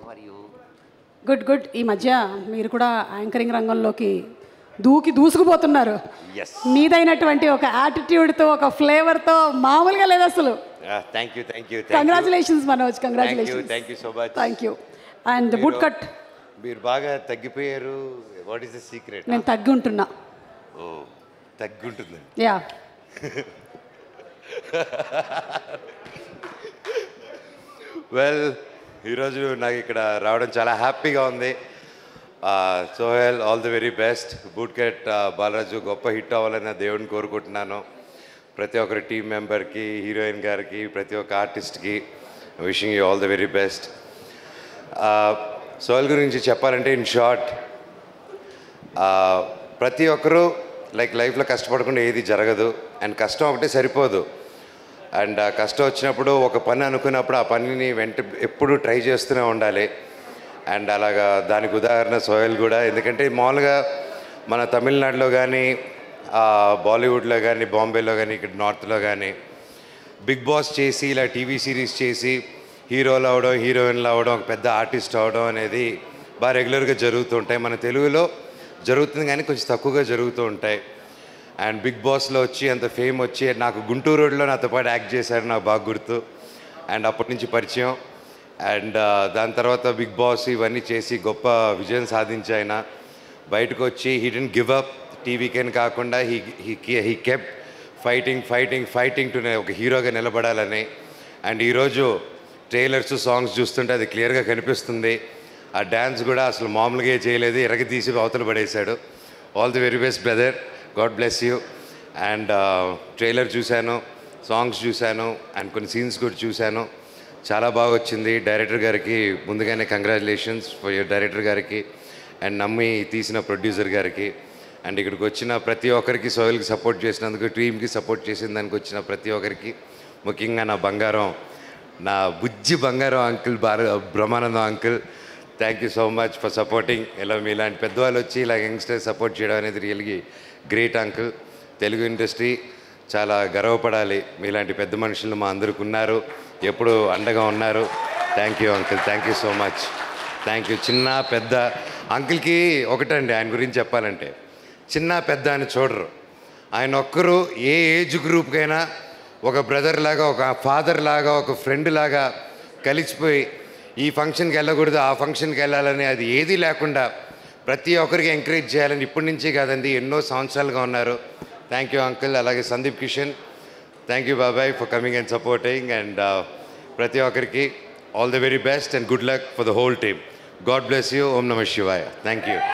How are you? Good good. ఈ మధ్య మీరు కూడా యాంకరింగ్ రంగంలోకి దూసుకుపోతున్నారు. మీదైనటువంటి ఒక యాటిట్యూడ్తో, ఒక ఫ్లేవర్తో మామూలుగా లేదు అసలు. Thank you. Congratulations Manoj, congratulations. Thank you so much. Thank you. And boot cut. మీరు బాగా తగ్గిపోయారు. What is the secret? నేను తగ్గి ఉంటున్నా. ఓ, తగ్గుంటుంది. యా. వెల్, ఈరోజు నాకు ఇక్కడ రావడం చాలా హ్యాపీగా ఉంది. Sohel, all the very best. Boot cut Balaraju గొప్ప హిట్ అవ్వాలని దేవుడిని కోరుకుంటున్నాను. ప్రతి ఒక్కరి టీం మెంబర్కి, హీరోయిన్ గారికి, ప్రతి ఒక్క ఆర్టిస్ట్కి wishing you all the very best. Sohel గురించి చెప్పాలంటే ఇన్ షార్ట్, ప్రతి ఒక్కరూ లైఫ్లో కష్టపడకుండా ఏది జరగదు. అండ్ కష్టం ఒకటే సరిపోదు. అండ్ కష్టం వచ్చినప్పుడు ఒక పని అనుకున్నప్పుడు ఆ పనిని ఎప్పుడూ ట్రై చేస్తూనే ఉండాలి. అండ్ అలాగా దానికి ఉదాహరణ సోహెల్ కూడా. ఎందుకంటే మామూలుగా మన తమిళనాడులో కానీ, బాలీవుడ్లో కానీ, బాంబేలో కానీ, ఇక్కడ నార్త్లో కానీ బిగ్ బాస్ చేసి ఇలా టీవీ సిరీస్ చేసి హీరోలు అవడం, హీరోయిన్లు అవడం, ఒక పెద్ద ఆర్టిస్ట్ అవడం అనేది బాగా రెగ్యులర్గా జరుగుతూ ఉంటాయి. మన తెలుగులో జరుగుతుంది కానీ కొంచెం తక్కువగా జరుగుతూ ఉంటాయి. అండ్ బిగ్ బాస్లో వచ్చి అంత ఫేమ్ వచ్చి, నాకు గుంటూరు రోడ్లో నాతో పాటు యాక్ట్ చేశారు, నాకు బాగా గుర్తు. అండ్ అప్పటి నుంచి పరిచయం. అండ్ దాని తర్వాత బిగ్ బాస్ ఇవన్నీ చేసి గొప్ప విజయం సాధించి ఆయన బయటకు వచ్చి హీ డెంట్ గివ్ అప్. టీవీకేని కాకుండా హీ కెప్ట్ ఫైటింగ్ టు ఒక హీరోగా నిలబడాలని. అండ్ ఈరోజు ట్రైలర్స్, సాంగ్స్ చూస్తుంటే అది క్లియర్గా కనిపిస్తుంది. ఆ డ్యాన్స్ కూడా అసలు మామూలుగా చేయలేదు, ఎరగతీసి అవతల పడేశాడు. All the very best brother, God bless you. And trailer చూశాను, సాంగ్స్ చూశాను, అండ్ కొన్ని సీన్స్ కూడా చూశాను. చాలా బాగా వచ్చింది. డైరెక్టర్ గారికి ముందుగానే కంగ్రాచులేషన్స్ ఫర్ యువర్ డైరెక్టర్ గారికి, అండ్ నమ్మి తీసిన ప్రొడ్యూసర్ గారికి, అండ్ ఇక్కడికి వచ్చిన ప్రతి ఒక్కరికి, సోహెల్కి సపోర్ట్ చేసినందుకు, టీమ్కి సపోర్ట్ చేసిన దానికి వచ్చిన ప్రతి ఒక్కరికి, ముఖ్యంగా నా బంగారం, నా బుజ్జి బంగారం uncle Brahmanandam uncle, thank you so much for supporting. ఇలా మీలాంటి పెద్దవాళ్ళు వచ్చి ఇలా యంగ్స్టర్ సపోర్ట్ చేయడం అనేది రియల్గా గ్రేట్ అంకుల్. తెలుగు ఇండస్ట్రీ చాలా గర్వపడాలి. మీలాంటి పెద్ద మనుషులు మా అందరికి ఉన్నారు, ఎప్పుడు అండగా ఉన్నారు. Thank you uncle, thank you so much. Thank you. చిన్న పెద్ద అంకుల్కి ఒకటండి, ఆయన గురించి చెప్పాలంటే చిన్న పెద్ద అని చూడరు. ఆయన ఒక్కరు ఏ ఏజ్ గ్రూప్కైనా ఒక బ్రదర్ లాగా, ఒక ఫాదర్ లాగా, ఒక ఫ్రెండ్ లాగా కలిసిపోయి ఈ ఫంక్షన్కి వెళ్ళకూడదు, ఆ ఫంక్షన్కి వెళ్ళాలని అది ఏదీ లేకుండా ప్రతి ఒక్కరికి ఎంకరేజ్ చేయాలని ఇప్పటి నుంచి కాదండి, ఎన్నో సంవత్సరాలుగా ఉన్నారు. Thank you uncle. అలాగే సందీప్ కిషన్, థ్యాంక్ యూ బాబాయ్ for coming and supporting. And ప్రతి ఒక్కరికి all the very best and good luck for the whole team. God bless you. ఓం నమః శివాయ. Thank you.